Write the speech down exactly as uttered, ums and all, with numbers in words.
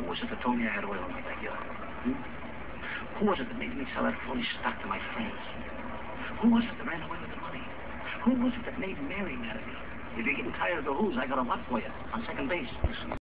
was it that told me I had oil in my backyard? Hmm? Who was it that made me sell that phony stock to my friends? Who was it that ran away with the money? Who was it that made Mary mad at me? If you're getting tired of the who's, I got a what for you on second base.